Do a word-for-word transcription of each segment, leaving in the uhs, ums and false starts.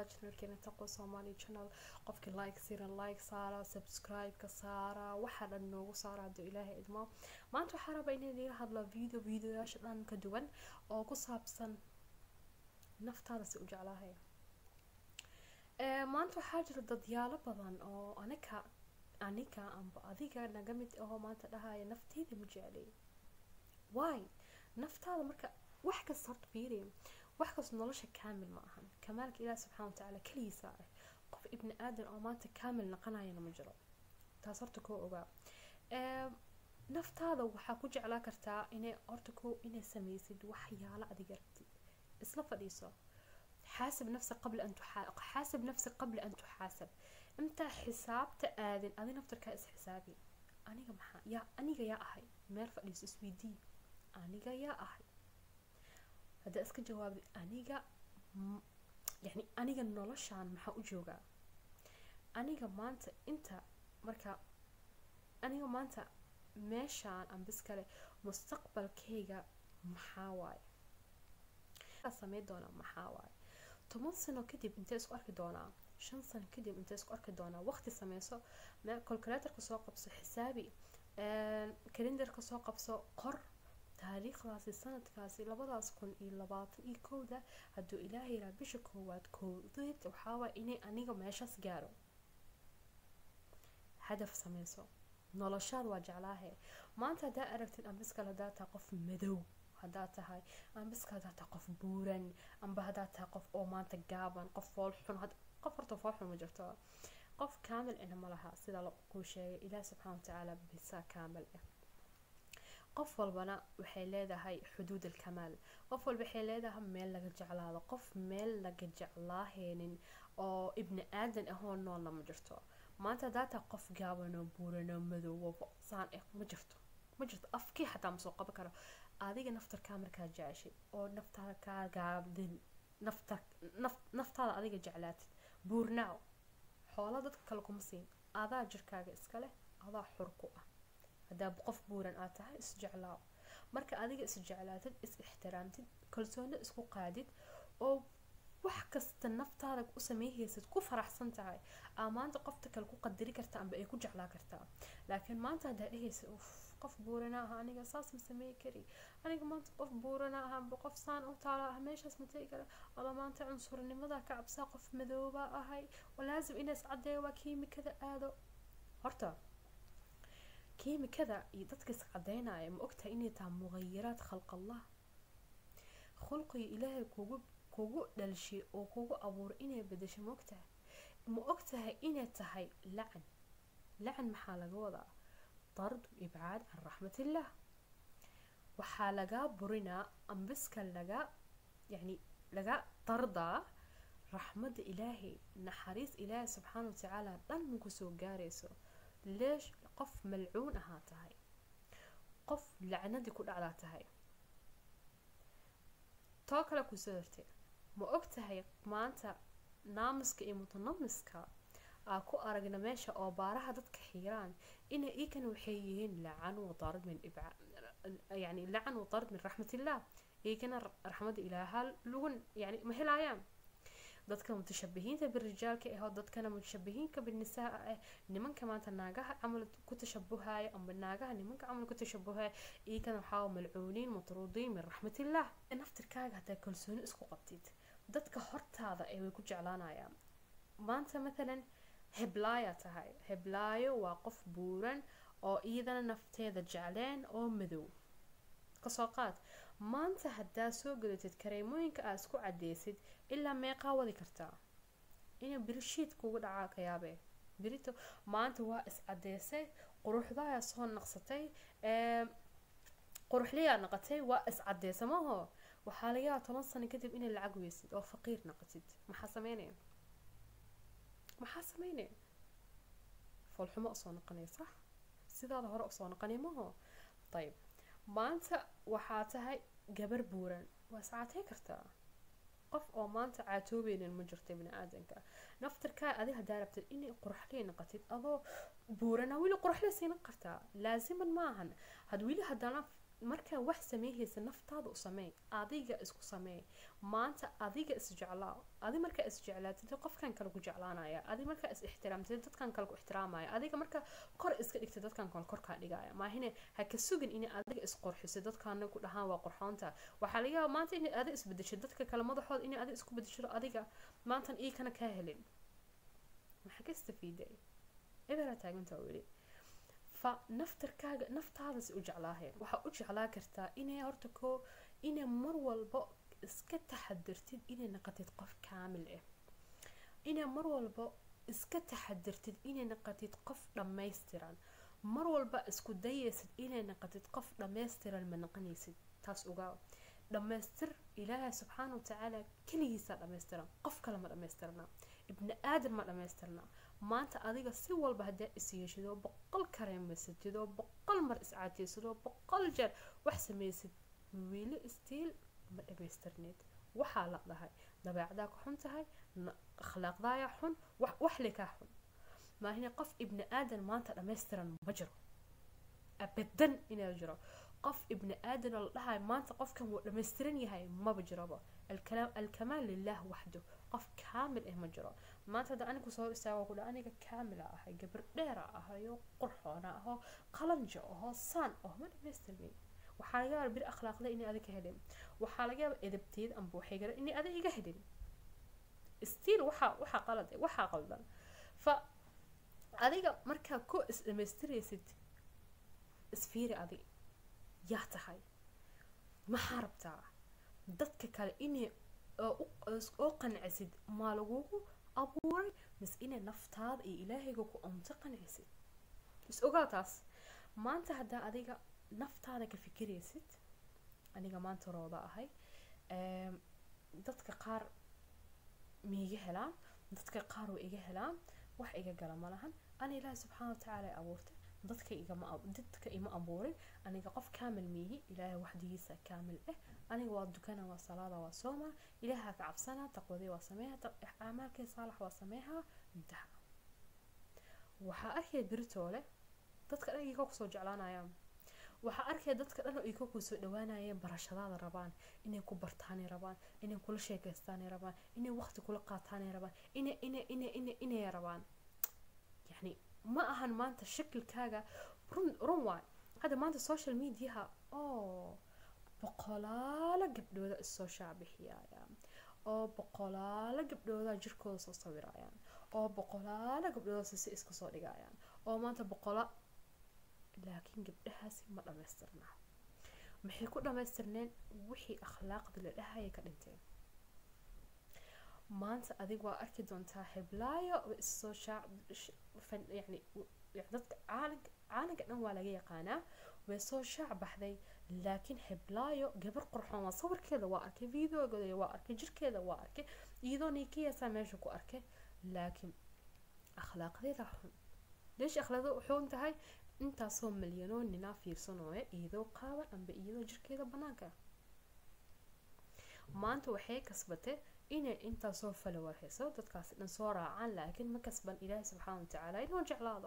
dhawaada channelkeena Taqwa Somali channel. qofkii like siran like saara, subscribe ka saara, waxa dhan noogu saara haduu Ilaahay idmo. maanta waxaan rabaa inaan idin hadlo video videoyaasha dhan ka duwan oo ku saabsan naftaada si u jeclaahay. ee maanta waxaa jira dadyaalo badan oo anaka anika amba adiga naga mid ah maanta dhahaya naftayda ma jeclay. why naftaada marka wax ka soo fiiriyo wax ka soo nolosha kaamil ma ahan kamaalka Ilaahay subhanahu wa ta'ala kaliisa ah qof ibn aadan oo maanta kaamil naqanayna ma jiro taas horta koo ogaa. ee naftaada waxa ku jeclaa kartaa inay horta koo inay sameeysid waxyaalo adiga rabtid isla fadhiiso. حاسب نفسك قبل أن تحاسب حاسب نفسك قبل أن تحاسب. أنت حسابت آذن أنا نفتر كأس حسابي أنا جمحا يا أنا جا أحي ما يرفع لي سويدي أنا جا يا أحي هذا أسك جواب أنا جا م... يعني أنا جا نولش عن محا أجوجا أنا جا ما أنت أنت مركا أنا جا ما أنت ماشي عن أم بسكله مستقبل كيجا محاواي سميت دونا محاواي toban sano kadib intee isku arki doonaa shan sano kadib intee isku arki doonaa waqti sameeyso ma calculator-ka soo qabso xisaabi ee calendar-ka soo qabso qor taariikhdaasi sanadkaasi labadaas kun iyo labaatan iyo kow da haduu Ilaahay raa bisha koowaad koodeed waxa waa inay aniga meeshaas gaaro hadaf sameeyso noloshaada waa jeclaahay. maanta hadaa aragtid am iska la data qof madow hadaa tahay am iska data qof buuran amba hadaa tahay qof oo maanta gaaban qof fool xun had qof horta fool xun ma jirto qof kaamil ina ma laha sida la ku sheegay Ilaahay subhanahu wa ta'ala bisa kaamil ah. qof walbana waxay leedahay xuduud al-kamaal qof walba waxay leedahay meel laga jeclaado qof meel laga jeclaahaynin oo ibn aadan ah oo nool ma jirto. maanta data qof gaaban oo buuran oo madow oo saan ah ma jirto ma jirto afkii xataa ma soo qaban karo adiga naftarka markaa jeceshay oo naftaada ka gaabdin nafta naftaada adiga jeclaatid buurnaaw xoolo dadka kale kuma siin adaa jirkaaga iska leh adaa xur ku ah hadaa qof buuran aad tahay is jeclaaw marka adiga is jeclaatid is ixtiraamtid kalsooni isku qaadid oo wax kasta naftaada u sameeyaysid ku faraxsan tahay amaanta qofta kale ku qadari kartaa amba ay ku jeclaa kartaa. laakiin maanta hadaa dhehaysid uf qof buurana ah aniga saas ma sameey kari aniga maanta qof buurana ah amba qof saan u taala ah meeshaas ma tagi kara wala maanta cunsurnimada ka cabsaa qof madooba ahay walaazim inaas cadeeyo waa kiimikada aado horta kiimikada iyo dadka is cadeynaya ma ogtahay inay tahay mughayiraad khalq Allah khulqi Ilaahay kugu kugu dhalshay oo kugu abuur inay bedesho ma ogtahay ma ogtahay inay tahay la'an la'an maxaa laga wadaa طرد وإبعاد عن رحمة الله وحالقا برنا أمبسك لقا يعني لقا طردا رحمة إلهي نحريس إلهي سبحانه وتعالى لنكسو قاريسو ليش قف ملعون هاتهاي قف لعنة كل أعلاتهاي توكلا كسورتي ما أكتهاي ما أنت نامسك إيه متنمسك aku aragna meesha oo baaraha dadka xiiraan in ay kan waxay yihiin la'an oo darad min ib'a yani la'an oo darad min rahmatillah ay kan rahmad ilaaha lugun yani ma helayaan dadka mutashabbihiinta birrijaalka ee dadkana mutashabbihiinka binnisaa nimanka maanta naagaha amal ku tashabbuhaay ama naagaha nimanka amal ku tashabbuhaay ay kan waxa malcuuniin mutruudiin min rahmatillah naftirkaaga hada kalsooni isku qabtid dadka hortaada ay ku jeclaanayaan. maanta مثلا heblaaya tahay heblaayo waa qof buuran oo iyadana nafteeda jecleen oo madow ka soo qaad maanta hadaa soo galatid kareemooyinka aad isku cadeysid ilaa meeqa wadi kartaa inay birshiid kugu dhacaa ka yaabe birito maanta waa is cadeysay quruxdaaya soo naqsatay ee quruxliya naqatay waa is cadeysamaho waxa laga yaabaa toban sano kadib inay lacag weysid oo faqiir naqatid maxaa sameynay maxaa sameynay falxumo soo noqonay sax sidaada hore soo noqonay maho طيب maanta waxa tahay gabar buuran waa saacatay kartaa qof oo maanta caatoobeyn ma jirto ibn aadanka naftarka adiga daarabtid inay qurxlay noqotid adoo buurana wili qurxlay siin kartaa laaziman maahan had wili hadana marka wax sameeyaysa naftaada u sameey adiga isku sameey maanta adiga is jeclaa adi marka is jeclaatid qofkan kale ku jeclaanaya adi marka is ixtiraamtid dadkan kale ku ixtiraamaya adiga marka kor iska dhigtid dadkan kale kor ka dhigaya ma ahine ha ka sugin in adiga is qorxiso dadkan ku dhahaan waa qorxoonta waxa laga yaabaa maanta in adiga is bedesho dadka kale madaxood in adiga isku bedesho adiga maanta ii kana ka helin waxa ka istafiiday ibara taaganta wali فنفتركاga naftaada u jeclaahay waxa u jeclaa kartaa inay horta ko inay mar walba iska taxadirtid inay noqotid qof kaamil ah inay mar walba iska taxadirtid inay noqotid qof dhameystiran mar walba isku dayaysid inay noqotid qof dhameystiran ma noqonaysid taas uga dhameystir ilaahay subhanahu wa ta'ala kaligiisa dhameystiran qof kale ma dhameystirna ibn aadam ma dhameystirna maanta adiga si walba hadaa is yeeshido boqol kareemaysid oo boqol mar is caatiysid oo boqol jeer wax sameeysid wili stiil ma dhameystirneed waxa la dhahay dabeecada ku xun tahay akhlaaqdaaya xun wax wax leka xun ma hina qof ibn aadam maanta dhameystiran ma jiro abadan inuu jiro qof ibn aadam la dhahay maanta qofkan wuu dhameystiran yahay ma jiraba الكلام الكمال لله وحده قف كامل إيه مجرى ما تدا أنا كسر استوى وكل أنا كاملة هاي قبر ديرة هاي قرحانة هو قلنجة هو صان هو ما بيستلمي وحاجة بير أخلاق ده إني أذيك هدم وحاجة إذا بتيد أم بوحجر إني أذيك هدم استيل وحا وحا قلد وحا قلدا ف أذيك مركب كو مستري ست سفيرة أذي يحتحي ما حاربتها dadka kale inay oo qancisid ma lagu abuuray mis inay naftaada iyo ilaahayga ku anta qancisid is ogaataas maanta hada adiga naftaada ka fikiraysid aniga maanta rooda ahay ee dadka qaar miiga helaan dadka qaar oo iga helaan wax iga gala malahan ana ilaahay subhanahu wa ta'ala abuurtay dadka iga ma dadka ima abuurin aniga qof kaamil miihi ilaahay waxdiisa kaamil ah aniga waa dukana waa salaada waa sooma ilaaha ka cabsana taqwadi waa sameeyaa aamalkay saalax waa sameeyaa intaha waxa arkay birtoole dadka dhan iga ku soo jeclaanayaan waxa arkay dadka dhan oo iga ku soo dhawaanayeen barashadaada rabaan inay ku bartaan rabaan inay kula sheekaystaan rabaan inay waqti kula qaataan rabaan inay inay inay inay inay rabaan yani ma ahan maanta shakilkaaga run run waa hada maanta social media oo boqolaala gabdhooda soo shaabixiyayaan oo boqolaala gabdhooda jirkooda soo sawirayaan oo boqolaala gabdhooda si iska soo dhigayaan oo maanta boqola laakiin gabdhahaasi ma dhameystirna maxay ku dhameystirneen wixii akhlaaqda la dhahay ka dhinteen maanta adiga waa arki doontaa heblaayo soo shaab yani dadka caalamka caalamka dhan waa laga yaqaanaa way soo shaac baxday laakiin heblaayo gabar qurxoon waa sawirkeeda waa arkay videogeeda waa arkay jirkeeda waa arkay iyadoo ninkiyasa meesha ku arkay laakiin akhlaaqdeeda xun leesh akhlaaqdu xun tahay inta soo milyanoo nina fiirsanooye iyadoo qaaban amba iyadoo jirkeeda banaanka maanta waxay kasbatay inay inta soo follower hayso dadkaas dhan soo raacaan laakiin ma kasban ilaahay subhanahu wa ta'ala inuu jeclaado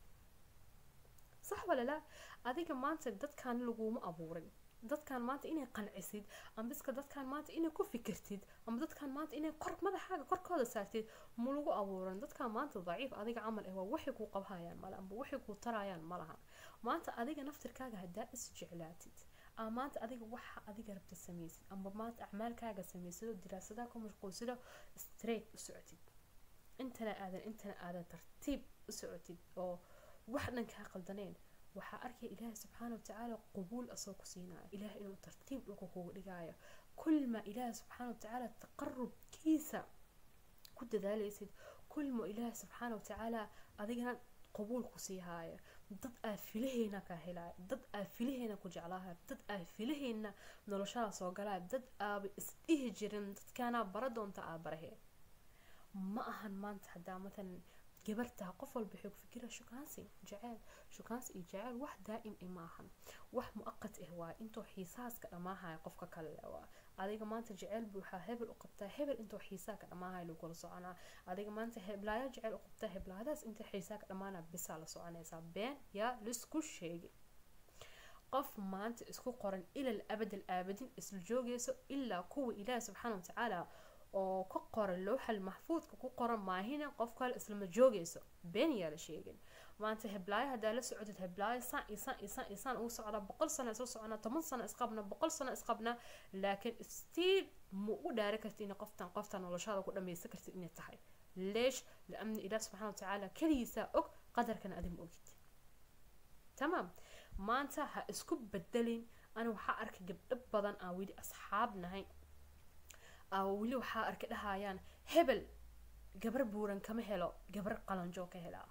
صح ولا لا adiga maanta dadkan lagu ma abuurin dadkan maanta inay qancisid ama biska dadkan maanta inay ku fikirtid ama dadkan maanta inay qor madaxaaga korkooda saartid ma lagu abuurin dadkan maanta daciif adiga amal ah waa wixii ku qabhayaan malaha ama wixii ku tarayaan malaha maanta adiga naftirkaaga hadaa is jeclaatid ama maanta adiga waxa adiga rabta sameeysid ama maanta acmaalkaaga sameeysid diraasadaha ku mashquulsida straight u socotid intana aadan intana aadan tartiib u socotid oo waxdan ka qaldaneen waxa arkay ilaahay subhanahu wa ta'ala qabuul asoo ku siinaa ilaahay inuu tartiib ugu kugu dhigaayo kulma ilaahay subhanahu wa ta'ala taqarrub kiisa ku dadaalaysid kulma ilaahay subhanahu wa ta'ala adigana qabuul ku siihaaya dad aafilaheena ka helay dad aafilaheena ku jeclaaha dad aafilaheena noloshaada soo galay dad aab isdhihi jirin dadkana baradoonta aabarahe ma ahan maanta hadaa مثلا gabarta qof walba wuxuu ku fikiraa shukaansi jacayl shukaansi iyo jacayl wax daa'im imaahan wax muaqad ah waa intuu xiisaaska dhamaahay qofka kale waa adiga maanta jacayl buuxa hebel u qabtaa hebel intuu xiisaaka dhamaahay lagu kala soconaa adiga maanta heblaaya jacayl u qabtaa heblaadaas inta xiisaaka dhamaana bisa la soconaysa been ya lisku sheegi qof maanta isku qoran ila abad al-abadin isla joogayso illa kuwa ilaahay subxaanahu wa ta'ala oo ka qoran looxal mahfuudka ku qoran maahina qof kale isla ma joogayso been yaa la sheegin maanta heblaay hadaa la socodid heblaay saan isaan isaan isaan uu socda boqol sano soo socona toban sano isqabna boqol sano isqabna laakiin still mu u dhaari kartid in qoftan qoftan noloshada ku dhameysan kartid inay tahay leesh laamni ilaahay subxaanahu wa ta'ala kaliisa og qadarkan adim ogid tamam maanta ha isku bedelin ana waxa arkay gabdho badan aan wili asxaab nahay oo wili waxa arkay dhahayaan hebel gabar buuran kama helo gabar qalanjo ka helaa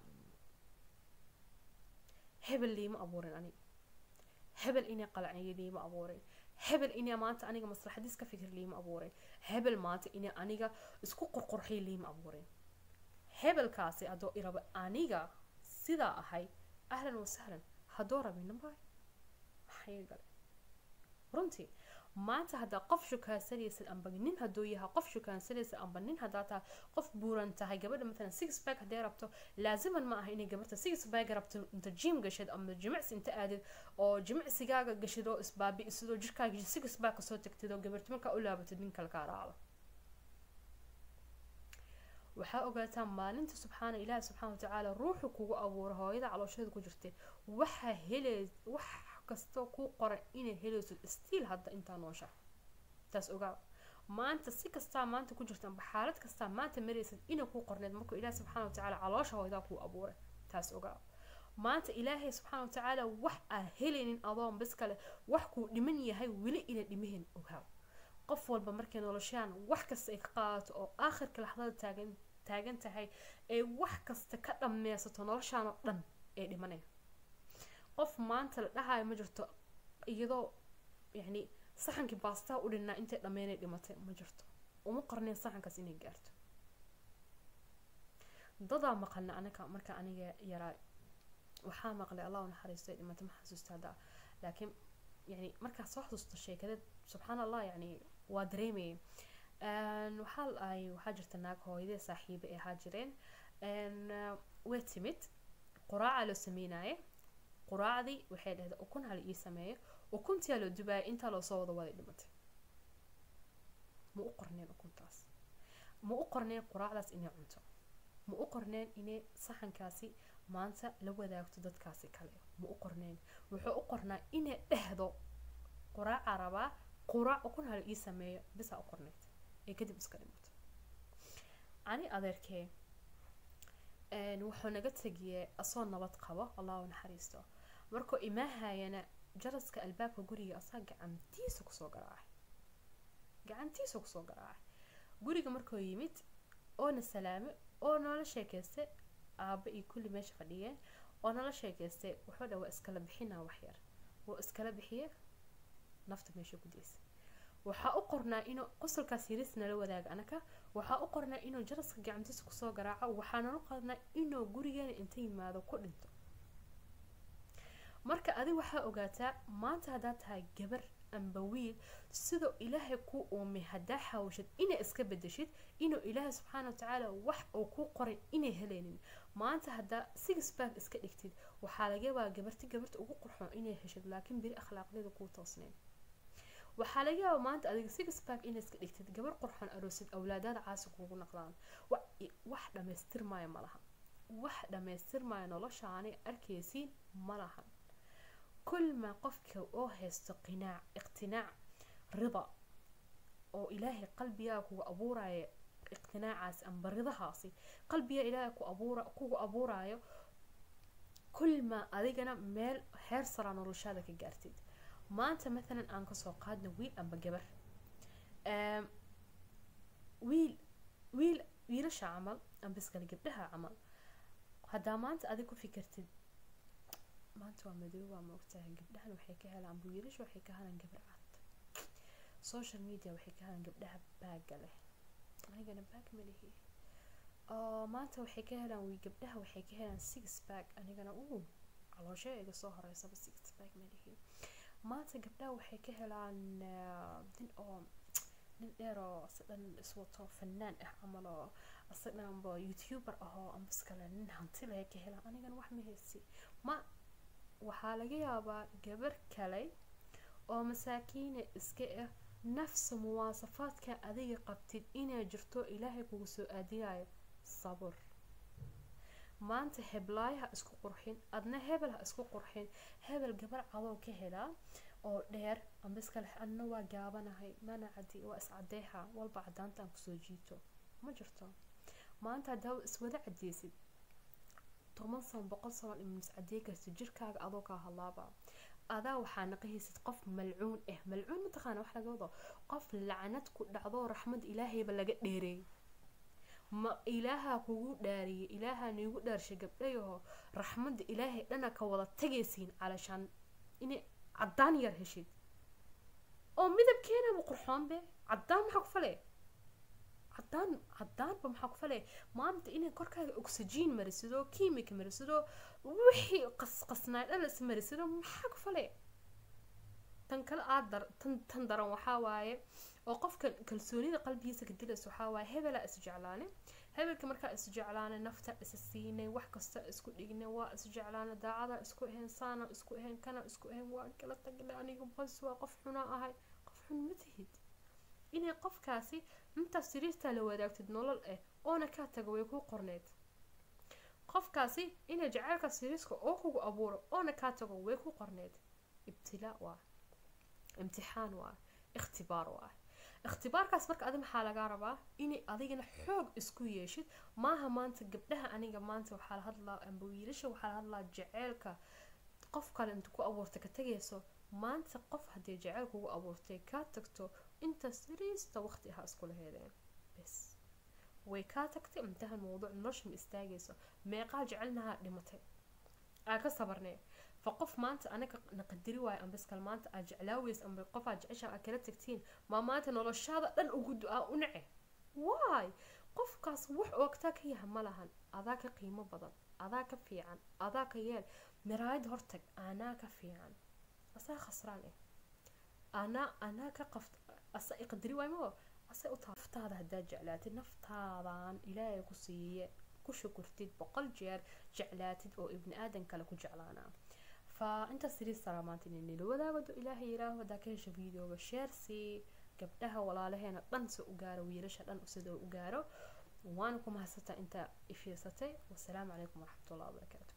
hebel liima abuurin ani hebel inay qalacay liima abuurin hebel inay maanta aniga maslaxadiis ka fikir liima abuurin hebel maanta inay aniga isku qurqurxay liima abuurin hebel kaasi adoo iraba aniga sida ahay ahlan wa sahlan hadoo rabin nabay maxay gal runtii maanta hada qof shukaansanaysa amba nin hadoo yahay qof shukaansanaysa amba nin hada taa qof buuran tahay gabadha midna six pack haday rabto laaziman ma aha inay gabadha six pack rabto inta gym gashad ama jimicsi inta aadid oo jimicsigaaga gashido isbaabi sidoo jirkaaga six pack soo tagtido gabadha marka u laabatid nin kale ka raacdo waxa ogaataa maalinta subxaana ilaahay subxaanahu wa ta'ala ruuxu kugu abuuro hooyada caloosheeda ku jirtay waxa helay wax kasto ku qoran inay helayso still hadda inta noosha taas ogaa maanta si kasta maanta ku jirta xaalad kasta maanta maraysid inay ku qorneed markuu ilaahay subxaanahu wa ta'ala caloosha hooyada ku abuuray taas ogaa maanta ilaahay subxaanahu wa ta'ala wax aan helaynin adoon bas kale wax ku dhiman yahay wili ina dhimahin ogaa qof walba markay noloshaan wax kasta ay ka qaato oo aakhirka laxdada taagan taagan tahay ee wax kasta ka dhameysato noloshaan oo dhan ee dhimanay qof maanta la dhahayo ma jirto iyadoo yani saxankii baasta u dhinaa intay dhameynay dhimatay ma jirto uma qarneen saxankaas inay gaarto dadaa maqalna anaka marka aniga yaraa waxaa maqlay allah naxariistay dhimatay ma xasuustada laakiin يعني marka soo xasuusto sheekada subhanallah yani waa dareemay een waxa ay waxa jirta naag hooyada saaxiibo ee haajireen een way timid quraaca loo sameeyay quraacdi waxay dhahday ukun hal ii sameeyo ukuntii loo dubay inta loo soo wada wada dhimatay ma u qorneen ukuntaas ma u qorneen quraacdaas inay cunto ma u qorneen inay saxankaasi maanta la wadaagto dadkaasi kale ma u qorneen wuxuu u qornaa inay dhahdo quraac araba quraac ukun hal ii sameeyo bisa u qorneed ee kadib iska dhimato ani adeerkee een wuxuu naga tagayay asoo nabad qabo allah u naxariisto markuu imaahayana jaraska albaabka guriga asaa gacantiisa ku soo garaacay gacantiisa ku soo garaacay guriga markuu yimid oo na salaamo oo noola sheekaystay aaba iyo kulli meesha fadhiyeen oo noola sheekaystay wuxuu dhaw iskala bixinaa wax yar oo iskala bixiye nafta meesha ku diisay waxa u qornaa inuu qosolkaas yirisna la wadaaga anaka waxa u qornaa inuu jaraska gacantiisa ku soo garaaco waxaana u qornaa inuu gurigeena inta yimaado ku dhinto marka adi waxa ogaataa maanta hadaa tahay gabar amba wiil sidoo ilaahay ku uumay hadaa xawshad inay iska bedeshid inuu ilaahay subxaanahu wa ta'ala wax uu ku qoray inay helaynin maanta hadaa six pack iska dhigtid waxa laga yaabaa gabarti gabarta ugu qurxoon inay heshid laakiin biri akhlaaqdeeda ku toosneen waxa laga yaabaa maanta adiga six pack inay iska dhigtid gabar qurxoon aroosid awlaadada caasi kugu naqlaan wax dhameystirmaayo malaha wax dhameystirmaayo noloshaani arkaysiin malaha كل ما قفك أو هست قناع اقتناع رضا أو إلهي قلبي أكو أبورا اقتناع عاس أم برضا هاسي قلبي إلهي أكو أبورا أكو أبورا كل ما أذيقنا مال حير صران ورشادك الجارتيد ما أنت مثلا أنك سوقادنا ويل أم بجبر أم ويل ويل ويلش عمل أم بس قال جبلها عمل هذا ما أنت أذيكو فكرتي maanta waa madow waa moogtahay gabdhahan waxay ka helaan wiilasha waxay ka helaan gabar cad social media waxay ka helaan gabdhaha baaga leh anigana baag ma lihi oo maanta waxay ka helaan wiil gabdhaha waxay ka helaan six pack anigana uu caloosha iga soo horeysa six pack ma lihi maanta gabdhaha waxay ka helaan din oo nin dheer oo asadan iswato fanaan ah amal oo asadan bo youtuber ah oo amskala nin hanti leh ka helaan anigana wax ma haysi ma waxaa laga yaabaa gabar kale oo masaakiina iska ah nafsa muwaasafaadka adiga qabtid inay jirto ilaahay kugu soo aadinayo sabr maanta heblaayaha isku qurxin adna hebel ha isku qurxin hebel gabar cadow ka helaa oo dheer amba iska leh anna waa gaabanahay mana cadi waa is cadeeha walba cadaantaan kusoo jiito ma jirto maanta hadaa iswada cadeysid toban sano boqol sano in is cadey karto jirkaaga adoo ka halaaba adaa waxaa naqaysid qof malcuun ah malcuun ma taqaan wax laga wado qof lacnad ku dhacdo raxmad ilaahayba laga dheereey ma ilaaha kugu dhaariyay ilaaha nigu dhaarshay gabdhayo raxmad ilaahay dhana ka wada tagaysiin calashan inay cadaan yar heshid oo midabkeena ma qurxoon be cadaan waxa ku falay cadaan cadaan ba waxa ku falay maanta inay korkaaga oxygen marisido kiimika marisido wixii qas qasnaay dhan is marisido waxa ku falay tan kale aad dar tan tan daran waxa waaye oo qofka kalsoonida qalbigiisa ka dilayso waxa waaye hebela is jeclaanay hebelka marka is jeclaanay nafta is siinay wax kasta isku dhignay waa is jeclaanay daacada isku ahayn saana isku ahayn kana isku ahayn waa kala tagnay aniga bas waa qof xuna ahay qof xun ma tihid inay qofkaasi inta siriirta la wadaagtid nolol ah oona ka tago way ku qorneed qofkaasi inay jacaylka siriiska oo kugu abuuro oona ka tago way ku qorneed ibtilaa waa imtixaan waa ikhtibaar waa اختباركاس marka adiga maxaa laga rabaa inay adigana xoog isku yeeshid maaha maanta gabdhaha aniga maanta waxa la hadlaa amba wiilasha waxa la hadlaa jaceelka qof kale inta ku abuurtay ka tagayso maanta qof hadii jaceyl kugu abuurtay ka tagto inta siriista waqti ah isku laheedeen bas way ka tagtay intaha mowduuc nolosha istaagayso meeqa jecelnaha dhimatay aa ka sabarnay فقف مانت أنا نقدري واي أم بس كلمات أجعلاويس أم بقف أجعش أكلت تكتين ما مانت نور الشاذ لن أوجد أنعي واي قف كاس وح وقتك هي هملهن أذاك قيمة بدل أذاك في عن أذاك يال مرايد هرتك أنا كفي عن أصلا خسرانة أنا أنا كقفت أصلا يقدري واي مو أصلا أطفت هذا هدا جعلات النفط هذا إلهي كسي كشكرتي بقل جير جعلاتي أو ابن آدم كلا كجعلانا فأنت سري السلامات إني لو ذا بدو إلهي يراه وذا كيش فيديو بشير سي قبلها ولا لهنا طنس أجارو ويرش طن أسد أجارو وأنكم هستا أنت إفيستي والسلام عليكم ورحمة الله وبركاته.